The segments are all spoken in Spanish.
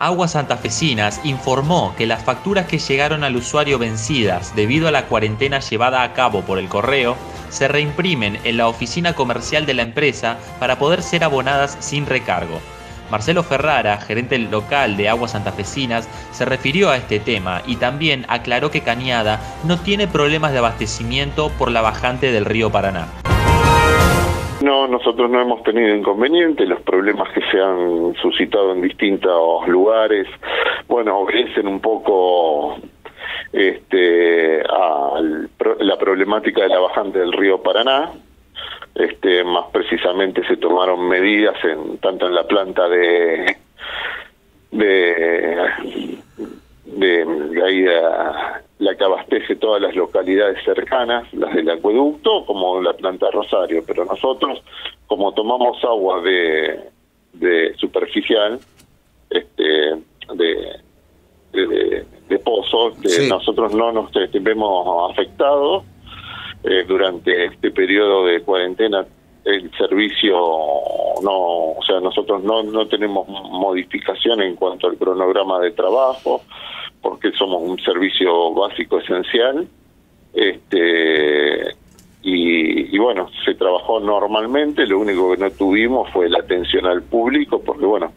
Aguas Santafesinas informó que las facturas que llegaron al usuario vencidas debido a la cuarentena llevada a cabo por el correo se reimprimen en la oficina comercial de la empresa para poder ser abonadas sin recargo. Marcelo Ferrara, gerente local de Aguas Santafesinas, se refirió a este tema y también aclaró que Cañada no tiene problemas de abastecimiento por la bajante del río Paraná. No, nosotros no hemos tenido inconveniente. Los problemas que se han suscitado en distintos lugares, bueno, obedecen un poco a la problemática de la bajante del río Paraná. Más precisamente se tomaron medidas tanto en la planta de ahí la que abastece todas las localidades cercanas, las del acueducto, como la planta de Rosario. Pero nosotros, como tomamos agua de superficial, de pozo, sí, nosotros no nos vemos afectados. Durante este periodo de cuarentena el servicio o sea, nosotros no tenemos modificación en cuanto al cronograma de trabajo, porque somos un servicio básico esencial. Y bueno, se trabajó normalmente. Lo único que no tuvimos fue la atención al público, porque bueno,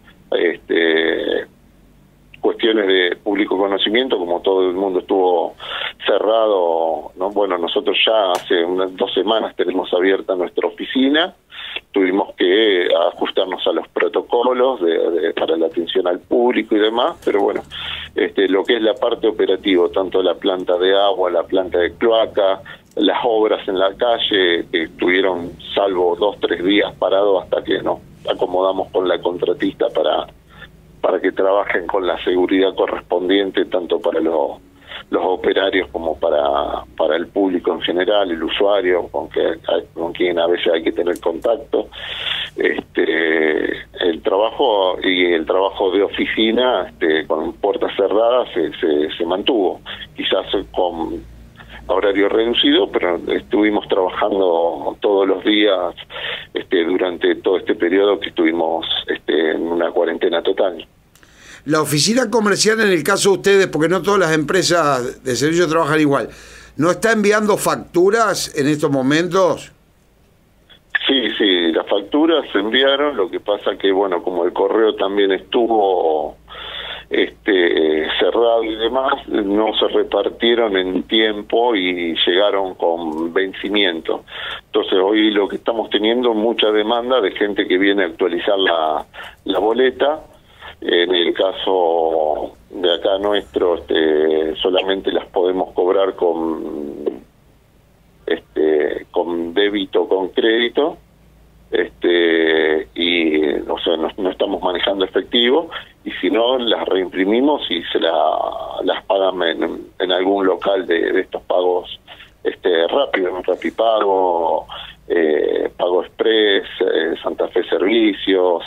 cuestiones de público conocimiento, como todo el mundo estuvo cerrado, ¿no? Bueno, nosotros ya hace unas 2 semanas tenemos abierta nuestra oficina. Tuvimos que ajustarnos a los protocolos para la atención al público y demás, pero bueno, lo que es la parte operativa, tanto la planta de agua, la planta de cloaca, las obras en la calle, que estuvieron salvo 2-3 días parados hasta que nos acomodamos con la contratista para que trabajen con la seguridad correspondiente, tanto para los operarios como para el público en general, el usuario, con quien a veces hay que tener contacto. El trabajo de oficina con puertas cerradas se mantuvo, quizás con horario reducido, pero estuvimos trabajando todos los días durante todo este periodo que estuvimos en una cuarentena total. La oficina comercial, en el caso de ustedes, porque no todas las empresas de servicio trabajan igual, ¿no está enviando facturas en estos momentos? Sí, las facturas se enviaron. Lo que pasa que, bueno, como el correo también estuvo cerrado y demás, no se repartieron en tiempo y llegaron con vencimiento. Entonces hoy lo que estamos teniendo, mucha demanda de gente que viene a actualizar la boleta. En el caso de acá nuestro, solamente las podemos cobrar con débito, con crédito, y o sea, no estamos manejando efectivo, y si no, las reimprimimos y las pagan en algún local de estos pagos rápidos, Rapipago, Pago Express, Santa Fe Servicios.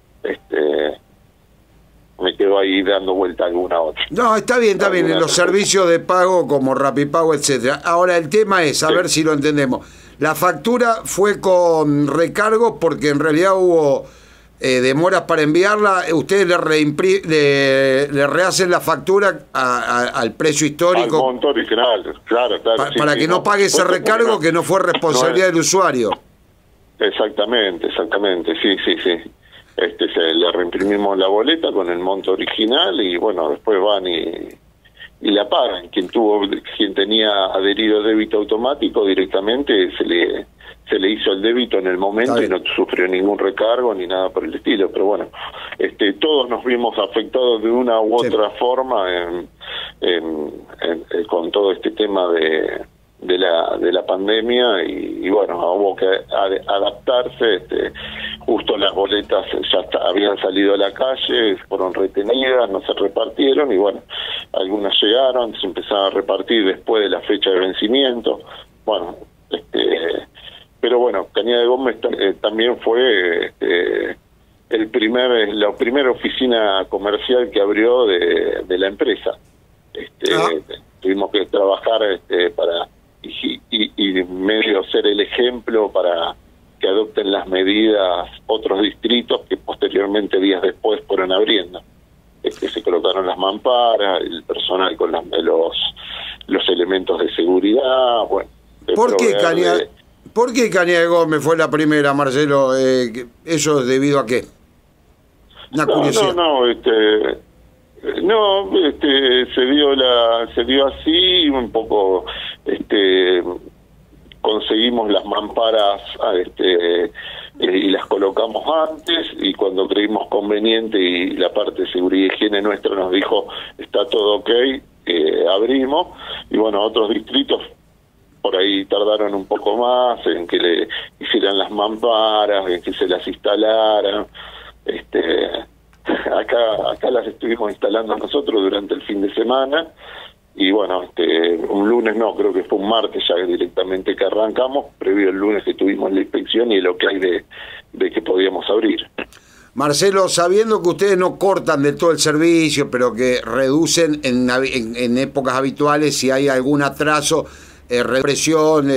Me quedo ahí dando vuelta a alguna otra. No, está bien, en los servicios de pago como Rapipago, etcétera. Ahora el tema es, a ver si lo entendemos. La factura fue con recargo porque en realidad hubo demoras para enviarla. Ustedes le rehacen la factura al precio histórico. Al monto original, claro. Para que no pague ese recargo que no fue responsabilidad del usuario. Exactamente, sí. Le reimprimimos la boleta con el monto original y bueno, después van y la pagan. Quien tenía adherido débito automático, directamente se le hizo el débito en el momento y no sufrió ningún recargo ni nada por el estilo. Pero bueno, todos nos vimos afectados de una u otra forma con todo este tema de la pandemia y bueno, hubo que adaptarse. Justo las boletas ya habían salido a la calle, fueron retenidas, no se repartieron y bueno, algunas llegaron, se empezaron a repartir después de la fecha de vencimiento. Bueno, pero bueno, Cañada de Gómez también fue la primera oficina comercial que abrió de la empresa. Tuvimos que trabajar para y medio ser el ejemplo para que adopten las medidas otros distritos que posteriormente, días después, fueron abriendo. se colocaron las mamparas, el personal con los elementos de seguridad. Bueno, ¿Por qué Cañada Gómez fue la primera, Marcelo? ¿Eso es debido a qué? Una curiosidad. Se dio así, un poco, conseguimos las mamparas, y las colocamos antes, y cuando creímos conveniente y la parte de seguridad y higiene nuestra nos dijo está todo ok, abrimos. Y bueno, otros distritos por ahí tardaron un poco más en que le hicieran las mamparas, en que se las instalaran. Acá las estuvimos instalando nosotros durante el fin de semana, y bueno, un lunes no, creo que fue un martes ya directamente que arrancamos, previo el lunes que tuvimos la inspección y lo que hay de que podíamos abrir. Marcelo, sabiendo que ustedes no cortan de todo el servicio, pero que reducen en épocas habituales si hay algún atraso, represión,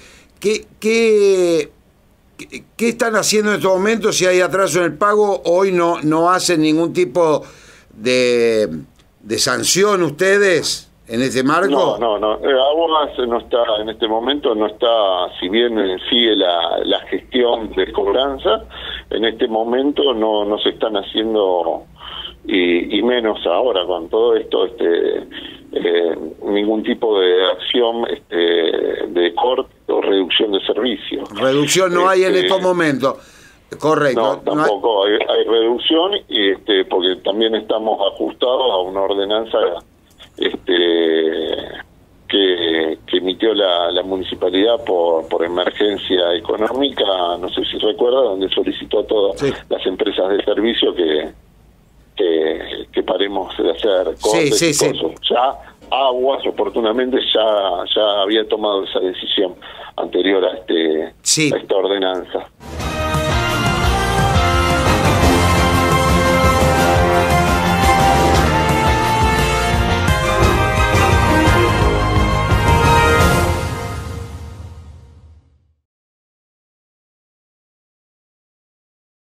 ¿qué están haciendo en estos momentos si hay atraso en el pago? Hoy no hacen ningún tipo de sanción ustedes en ese marco. No. Aguas no está, en este momento no está, si bien sigue la gestión de cobranza, en este momento no se están haciendo, y menos ahora con todo esto, ningún tipo de acción de corte o reducción de servicios. Reducción no hay en estos momentos. Correcto. No, tampoco hay reducción, y porque también estamos ajustados a una ordenanza que emitió la municipalidad por emergencia económica, no sé si recuerda, donde solicitó a todas las empresas de servicio que paremos de hacer cortes. Sí. Ya Aguas oportunamente ya había tomado esa decisión anterior a esta ordenanza.